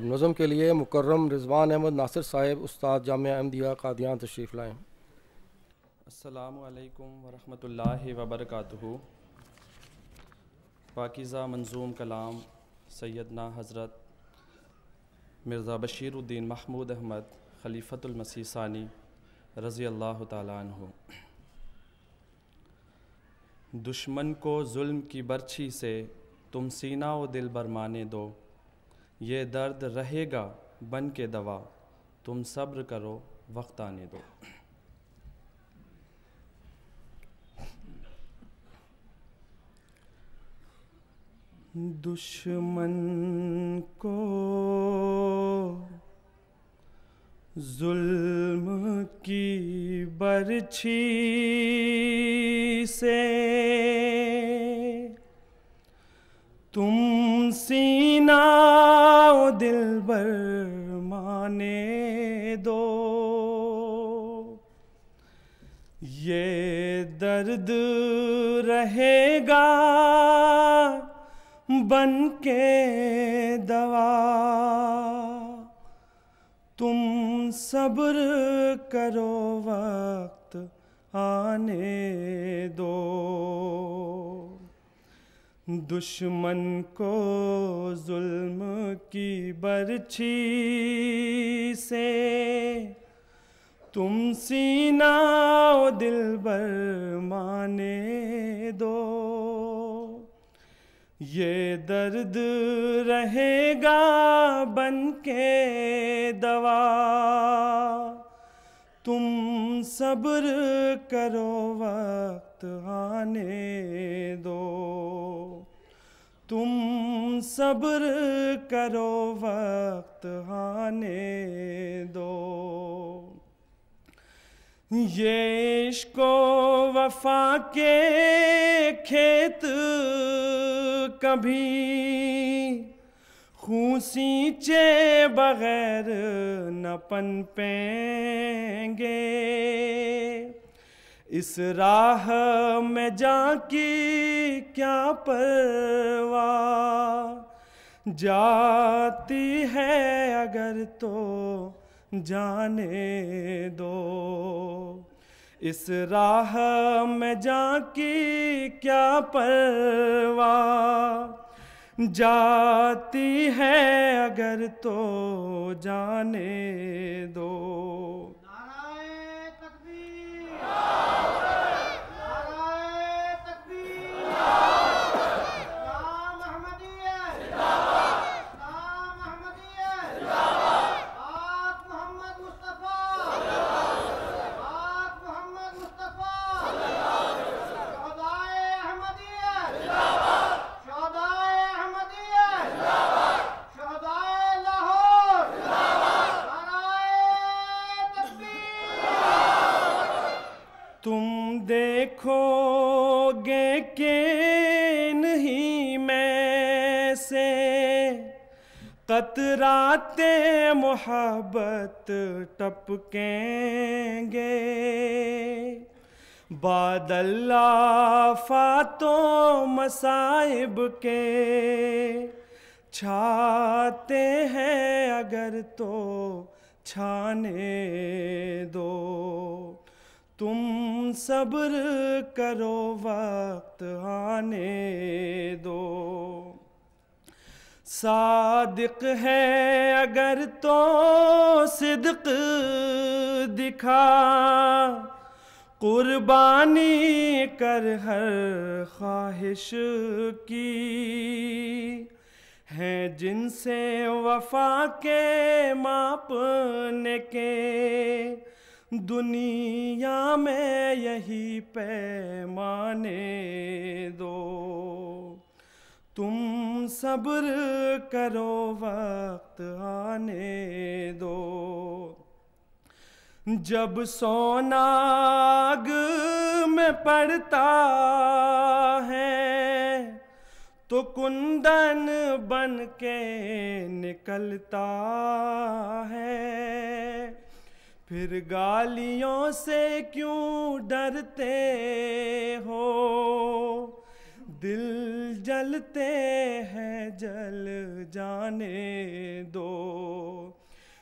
नज़म के लिए मुकर्रम रिजवान अहमद नासिर साहिब उस्ताद जामिया अहमदिया कादियान तशरीफ़ लाएँ। अस्सलामु अलैकुम वरहमतुल्लाहि वबरकातुहू। पाकीज़ा मंजूम कलाम सैयदना हज़रत मिर्ज़ा बशीरुद्दीन महमूद अहमद खलीफतुल मसीह सानी रज़ी अल्लाह ताला अन्हु। दुश्मन को जुल्म की बर्छी से तुम सीना व दिल बरमाने दो, ये दर्द रहेगा बन के दवा, तुम सब्र करो वक्त आने दो। दुश्मन को जुल्म की बर्छी से तुम सीना ओ दिल बरमाने दो, ये दर्द रहेगा बन के दवा, तुम सब्र करो वक्त आने दो। दुश्मन को जुल्म की बर्छी से तुम सीना ओ दिल बरमाने दो, ये दर्द रहेगा बन के दवा, तुम सब्र करो वक्त आने दो, तुम सब्र करो वक्त आने दो। ये इश्क़ो वफ़ा के खेत कभी खून सींचे बगैर न पनपेंगे, इस राह में जाकी क्या परवाह, जाती है अगर तो जाने दो, इस राह में जाकी क्या परवाह, जाती है अगर तो जाने दो। तुम देखोगे कि नहीं मैं से कतराते मोहब्बत टपकेंगे, बादल आफ़ातों मसाइब के छाते हैं अगर तो छाने दो, तुम सब्र करो वक्त आने दो। सादिक है अगर तो सिद्क दिखा, कुर्बानी कर हर ख्वाहिश की, हैं जिनसे वफा के मापने के दुनिया में यही पैमाने दो, तुम सब्र करो वक्त आने दो। जब सोना आग में पड़ता है तो कुंदन बन के निकलता है, फिर गालियों से क्यों डरते हो, दिल जलते हैं जल जाने दो।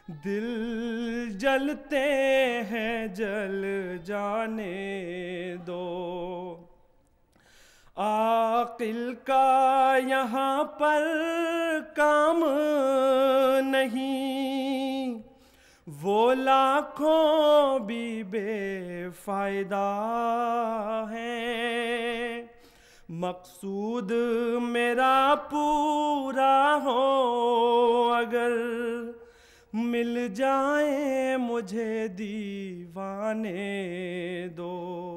दिल जलते हैं जल जाने दो। आकिल का यहाँ पर काम नहीं, वो लाखों भी बेफायदा है। मकसूद मेरा पूरा हो अगर, मिल जाए मुझे दीवाने दो।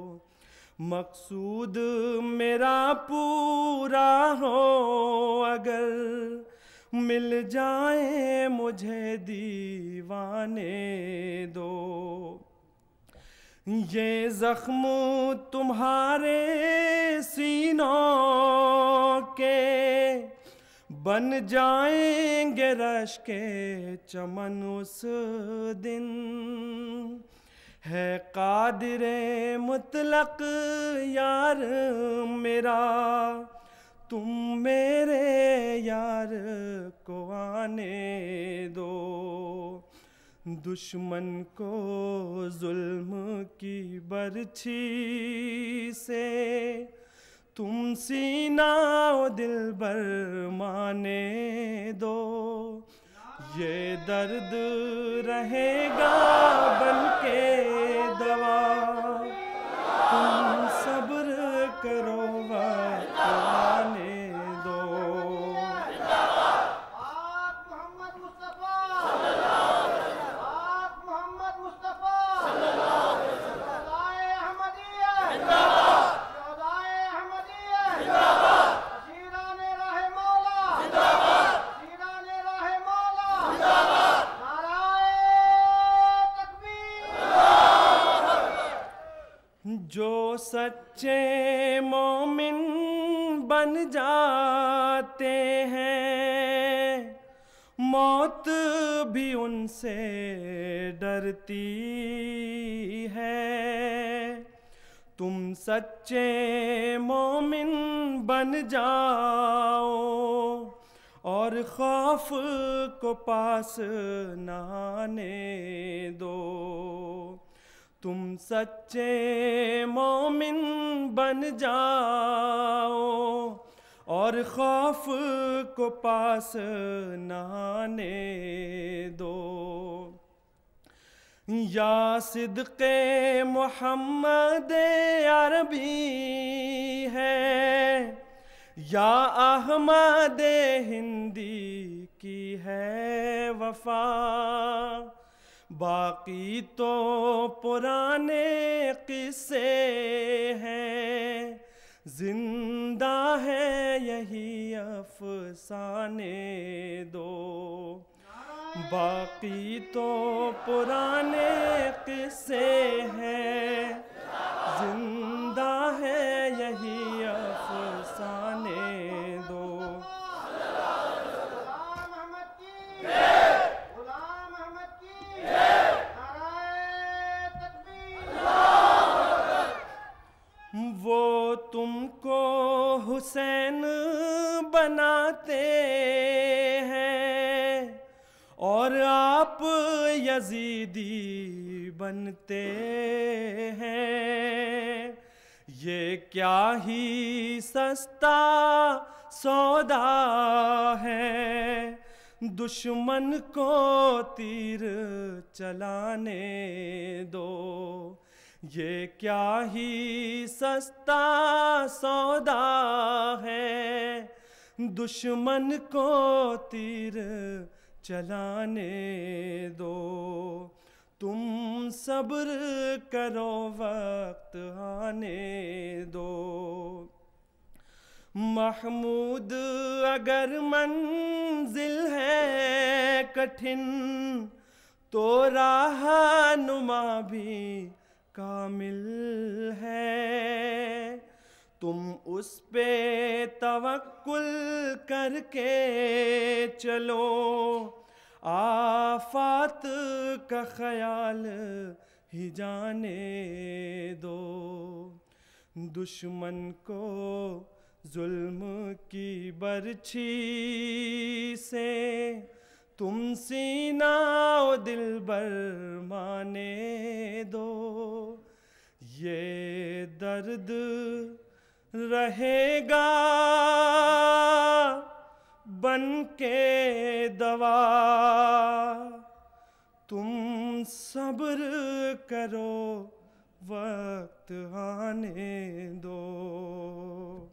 मकसूद मेरा पूरा हो अगर, मिल जाए मुझे दीवाने दो। ये जख्म तुम्हारे सीनों के बन जाएंगे रश के चमन उस दिन। है कादिरे मुतलक यार मेरा, तुम मेरे यार को आने दो। दुश्मन को जुल्म की बरछी से तुम सीना ओ दिलबर माने दो। ये दर्द रहेगा बनके दवा, तुम सब्र करो वक्त आने दो। जो सच्चे मोमिन बन जाते हैं, मौत भी उनसे डरती है। तुम सच्चे मोमिन बन जाओ और खौफ को पास न आने दो। तुम सच्चे मोमिन बन जाओ और खौफ को पास न आने दो। या सिद्क़े मोहम्मद अरबी है, या अहमद हिंदी की है वफा। बाकी तो पुराने किस्से हैं, जिंदा है यही अफसाने दो। बाकी तो पुराने किस्से हैं, जिंदा है यही अफसाने दो। वो तुमको हुसैन बनाते हैं और आप यजीदी बनते हैं। ये क्या ही सस्ता सौदा है, दुश्मन को तीर चलाने दो। ये क्या ही सस्ता सौदा है, दुश्मन को तीर चलाने दो। तुम सब्र करो वक्त आने दो। महमूद अगर मंजिल है कठिन, तो राहनुमा भी कामिल है। तुम उस पे तवक्कुल करके चलो, आफात का ख्याल ही जाने दो। दुश्मन को जुल्म की बरछी से तुम सीना ओ दिलबर माने दो, ये दर्द रहेगा बन के दवा, तुम सब्र करो वक्त आने दो।